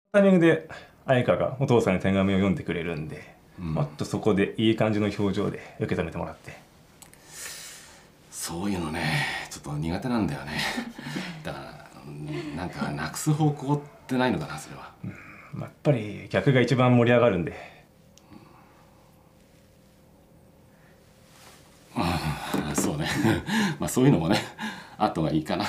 タイミングで彩香がお父さんに手紙を読んでくれるんで、 うん、 もっとそこでいい感じの表情で受け止めてもらって。 そういうのねちょっと苦手なんだよねだからなんかなくす方向ってないのかなそれは。 やっぱり逆が一番盛り上がるんで。 そうねまあそういうのもねあった方がいいかな。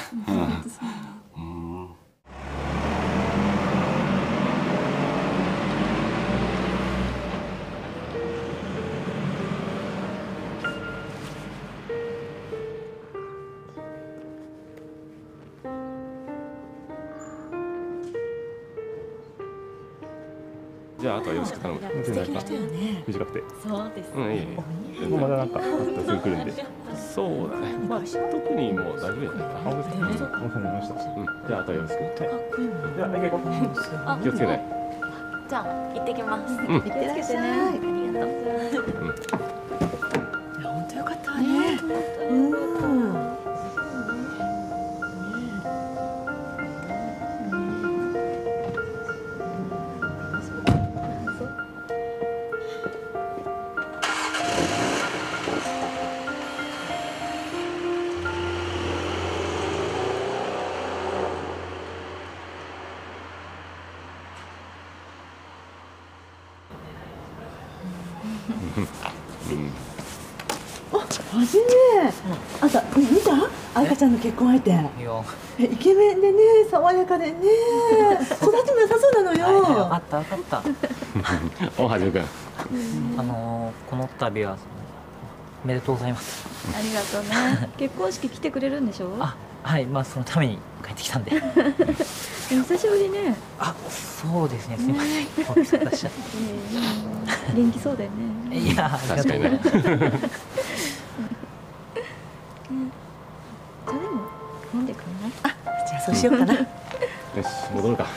じゃああとはよろしく頼む。 素敵な人よね。 短くて。 そうです。 うん、いいえ。 もうまだなんかあったらすぐ来るんで。 そうだね。まあ特にもう大丈夫じゃないかな。 あ、本当ですか。お世話になりました。 うん。じゃああとはよろしく。 かっこいいもん。 じゃあ、行こう。 気をつけて。 じゃあ行ってきます。 うん。 行ってらっしゃい。 ありがとう。 いや本当よかったわね。うん。はじめ、あんた見た？愛花ちゃんの結婚相手。イケメンでね、爽やかでね、育ちも良さそうなのよ。 分かった分かった。 おはじめくん。 この度はおめでとうございます。 ありがとうね。結婚式来てくれるんでしょ？ あ、はい、まあそのために帰ってきたんで。 久しぶりね。 あ、そうですね。すみません。ご無沙汰しちゃって。 元気そうだよね。 いや、ありがとうございます。 じゃあでも飲んでくれない？ あ、じゃあそうしようかな。 よし、戻るか。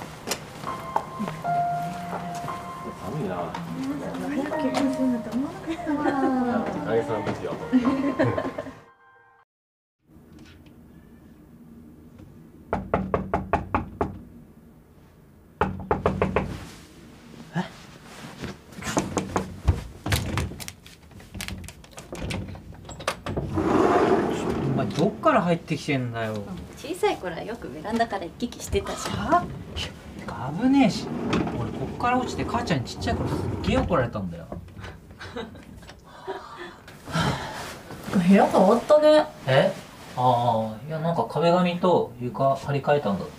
寒いな。 早く結婚するなんて思わなかったわ。 おかげさまですよ。 お前どっから入ってきてんだよ。 小さい頃はよくベランダから行き来してたし。 は？てか危ねえし。俺こっから落ちて母ちゃんにちっちゃい頃すっげえ怒られたんだよ。 部屋変わったね。 え？ああ、いやなんか壁紙と床張り替えたんだって。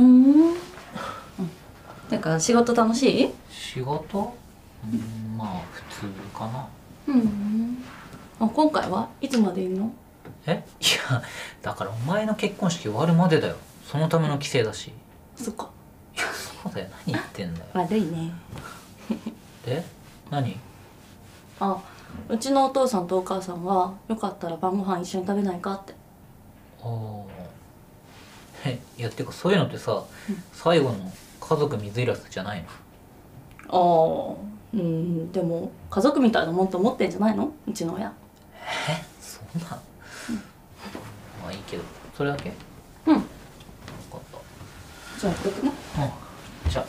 てか仕事楽しい？ 仕事？まあ普通かな。 あ、今回はいつまでいるの？ いやだからお前の結婚式終わるまでだよ。そのための規制だし。 そっか。 いやそうだよ、何言ってんだよ。 悪いね。 で何？ あ、うちのお父さんとお母さんはよかったら晩ご飯一緒に食べないかって。 ああ。いやってかそういうのってさ、最後の家族水入らずじゃないの？ でも家族みたいなもんと思ってんじゃないの？うちの親。 そんな、まあいいけど、それだけ？ うん。 分かっじゃあ行っとくね。 た。じゃあ。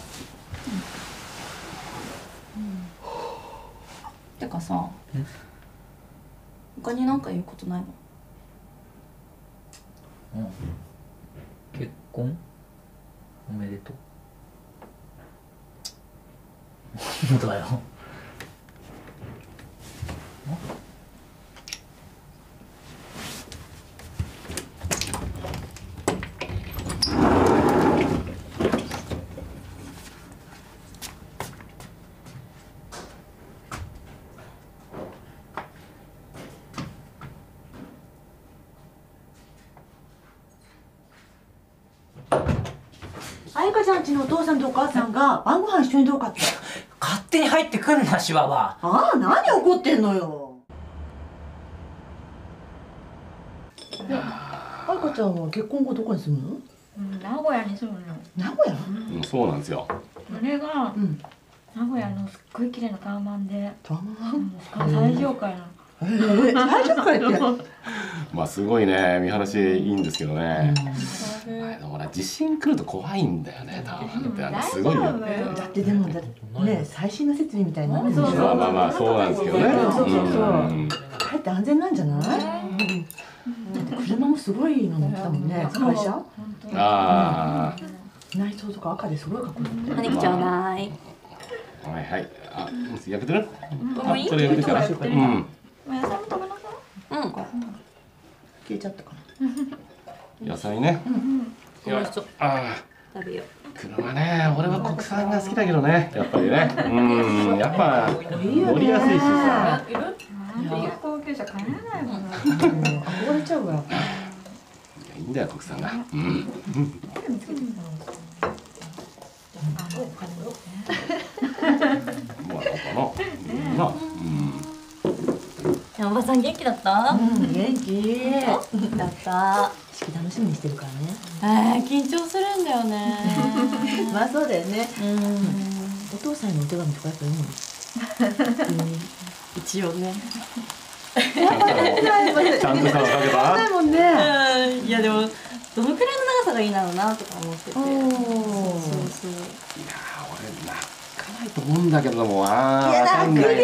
てかさ、他になんか言うことないの？ 結婚おめでとう。なんだよ。 愛花ちゃんちのお父さんとお母さんが晩ご飯一緒にどうかって。 勝手に入ってくんな、シワは。 ああ、何怒ってんのよ。愛花ちゃんは結婚後どこに住むの？ 名古屋に住むの。 名古屋？ うん、そうなんですよ。 それがうん。 名古屋のすっごい綺麗なタワマンで、 タワマン？ しかも最上階なの。 大丈夫かって。 まあすごいね見晴らしいいんですけどね。でもね地震来ると怖いんだよね。多分ってすごいよ。 だってでもね最新の設備みたいになるんでしょ。 まあそうなんですけどね。 かえって安全なんじゃない？だって車もすごいの乗ったもんね。会社？ ああ。 内装とか赤ですごいかっこいい。 兄貴ちょうだい。 はいはい。あ、焼けてる？ もういい？ これ焼けてるから。うん。 野菜も食べなさい。 うん。 消えちゃったかな。 野菜ね。 美味しそう。 ああ。 食べよう。 車ね、俺は国産が好きだけどね、やっぱりね。やっぱ乗りやすいしさ。 高級車買えないもん。 憧れちゃうわ。 いいんだよ国産が。もうかおばさん元気だった？ 元気。 だった。 式楽しみにしてるからね。 緊張するんだよね。 まあそうだよね。お父さんのお手紙とかやっぱ読むの？ 一応ね。 ちゃんとしたのかけた？ ないもんね。 いやでもどのくらいの長さがいいだろうなとか思ってて。そうそう。 いや俺泣かないと思うんだけども、わかんない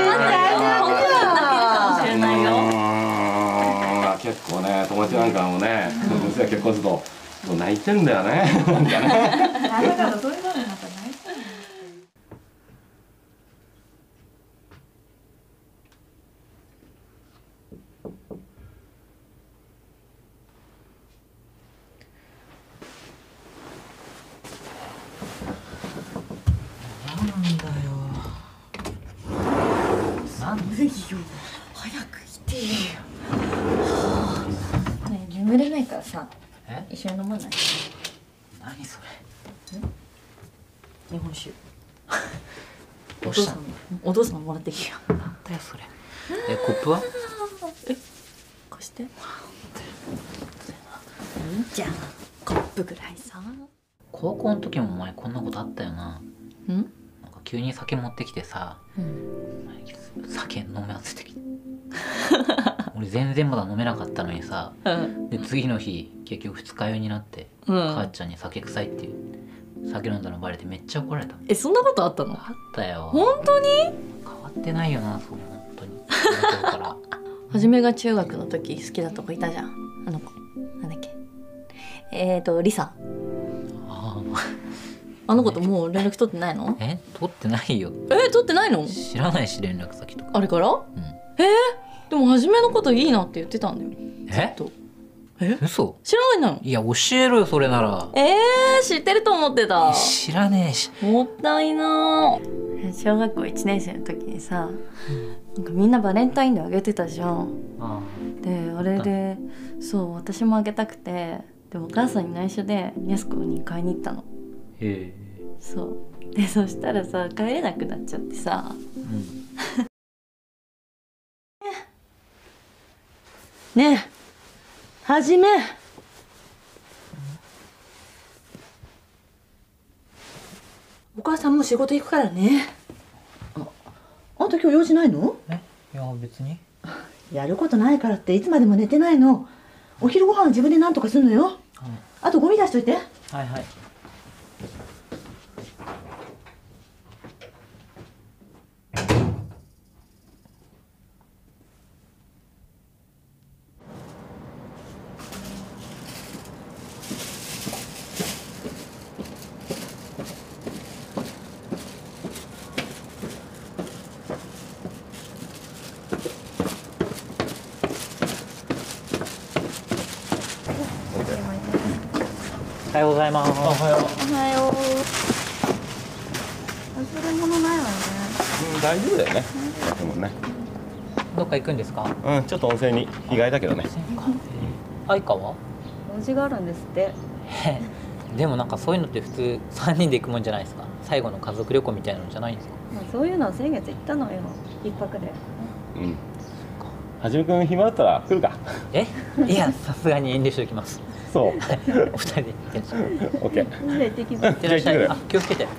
な。 知らないよ。 結構ね友達なんかもね、娘が結婚すると泣いてんだよね。なんかね。 だからそういうのになったら泣いてる。 なんだよ。 なんで早く来てよ。ねえ眠れないからさ、 え一緒に飲まない？ 何それ？ 日本酒。 どうしたの？ お父さんもらってきよ。 なんだよそれ。コップは？ 貸して。いいじゃん。コップぐらいさ。 高校の時もお前こんなことあったよな。 ん？ なんか急に酒持ってきてさ、酒飲め合わせてきて俺全然まだ飲めなかったのにさ、で次の日結局二日酔いになって、母ちゃんに酒臭いっていう酒飲んだのバレてめっちゃ怒られた。 そんなことあったの？ あったよ。 本当に？ 変わってないよな、その本当に。からはじめが中学の時好きだった子いたじゃん。あの子なんだっけ？リサ。あの子ともう連絡取ってないの？ 取ってないよ。 取ってないの？ 知らないし連絡先とか。 あれから？でも初めのこといいなって言ってたんだよ。 嘘？ 知らないの？ いや教えろよそれなら。 知ってると思ってた。 知らねえし。 もったいな。小学校1年生の時にさ、なんかみんなバレンタインデーあげてたじゃん。であれでそう私もあげたくて、でもお母さんに内緒でやす子に買いに行ったの。そうでそしたらさ帰れなくなっちゃってさ、ねえはじめ、 お母さんも仕事行くからね。あんた今日用事ないの？ いや別に。 やることないからっていつまでも寝てないの。お昼ご飯は自分で何とかするのよ。あとゴミ出しといて。 はいはい。おはようございます。おはよう。 おはよう。 忘れ物ないわよね。 大丈夫だよね。でもね。 どっか行くんですか？ ちょっと温泉に日帰りだけどね。 愛花は？ 用事があるんですって。 でもなんかそういうのって普通3人で行くもんじゃないですか。最後の家族旅行みたいなのじゃないんですか？ そういうのは先月行ったのよ。一泊で。 はじめくん暇だったら来るか。 いやさすがに遠慮しておきます。 そう。 お二人で行ってらっしゃい。 オッケー。 じゃあ行ってきます。 行ってらっしゃい。気をつけて。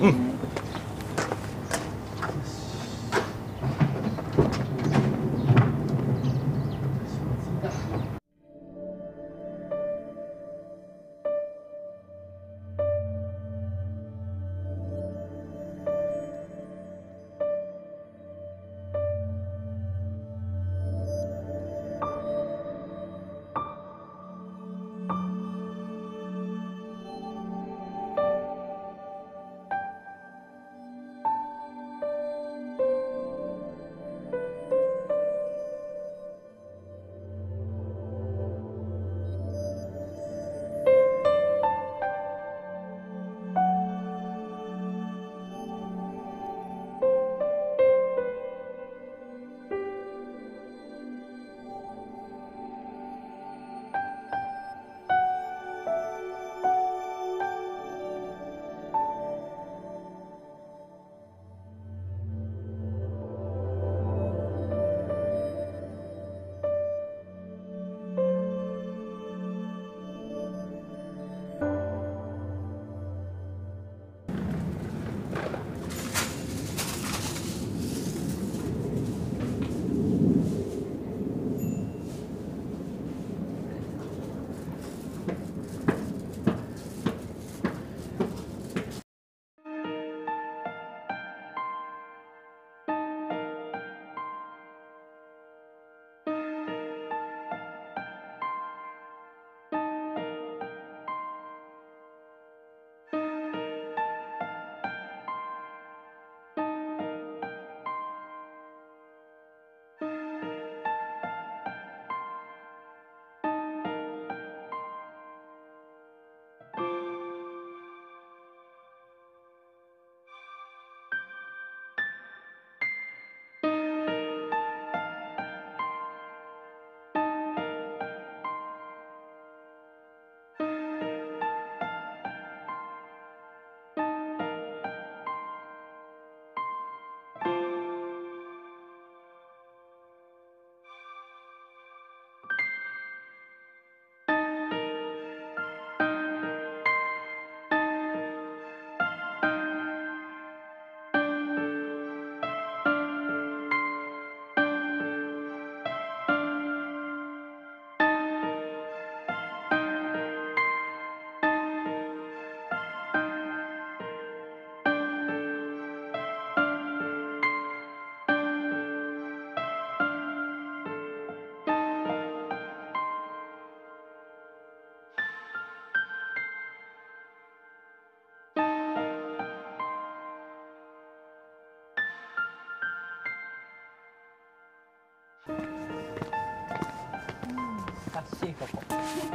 しいここ。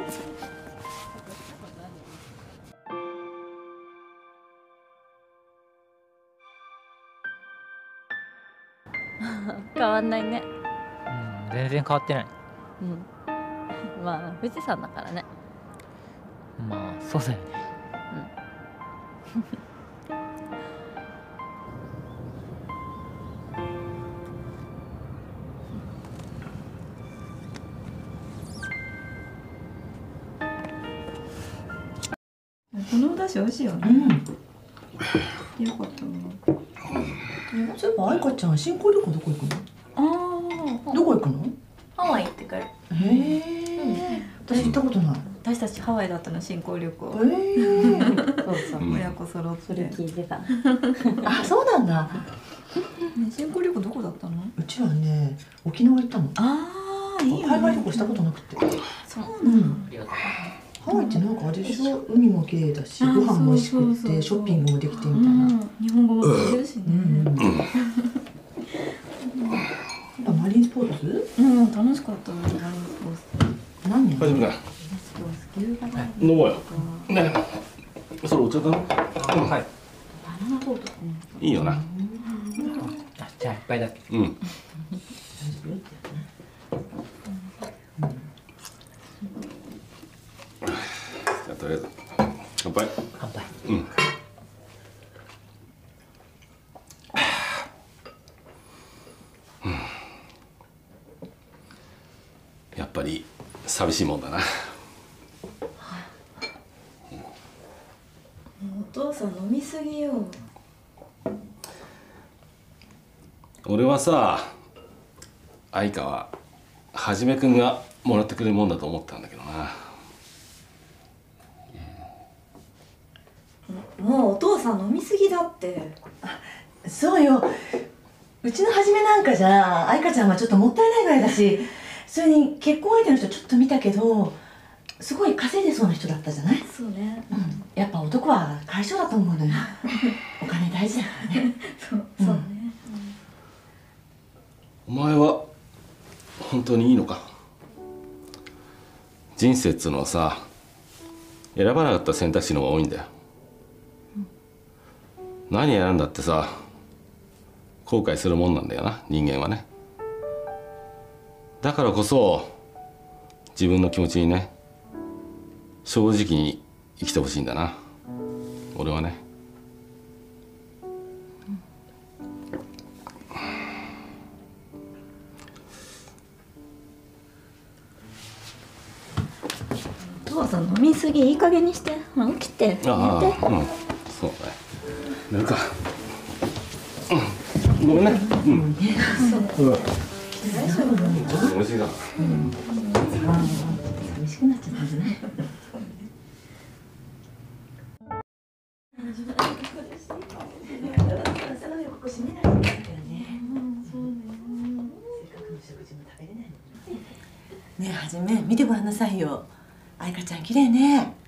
変わんないね。 うん、全然変わってない。 うん。まあ富士山だからね。 まあそうだよね。 このお出汁美味しいよね。よかったな。 そういえば愛花ちゃん新婚旅行どこ行くの？ あどこ行くの？ ハワイ行ってくる。 へえ。私行ったことない。 私たちハワイだったの新婚旅行。 へえ。 そうそう。 親子揃って。 それ聞いてた。 あ、そうなんだ。 新婚旅行どこだったの？ うちはね、沖縄行ったの。 ああ、いいよね。 海外旅行したことなくて。 そううん。 ありがとう。 ハワイってなんかあれでしょ、海も綺麗だし、ご飯も美味しくって、ショッピングもできてみたいな。 日本語も聞けるしね。 やっぱマリンスポーツ？ 楽しかったね。マリンスポーツ。 何や？ 大丈夫だ。飲もうよ。ね。それお茶だな。 はい。 いいよな。 あ、じゃあ一杯だけ。 うん。じゃあとりあえず乾杯。 乾杯。 うん。やっぱり寂しいもんだな。 お父さん飲みすぎよ。 俺はさ、相川はじめくんがもらってくれるもんだと思ったんだけどな。 もうお父さん飲みすぎだって。 そうよ。うちのはじめなんかじゃ、愛花ちゃんはちょっともったいないぐらいだし、それに結婚相手の人ちょっと見たけど、すごい稼いでそうな人だったじゃない？ そうね。 やっぱ男は解消だと思うのよ。お金大事だからね。 そうね。 お前は本当にいいのか？人生っつうのはさ、選ばなかった選択肢の方が多いんだよ。何選んだってさ、後悔するもんなんだよな、人間はね。だからこそ自分の気持ちにね、正直に生きてほしいんだな、俺はね。 お父さん飲みすぎ、いい加減にして。起きて。寝て。 ああ、うん、そうだね。寝るか。うん、ごめんね。うん。美味しいな。 寂しくなっちゃったんじゃない？ねえ、はじめ見てごらんなさいよ。愛花ちゃん綺麗ね。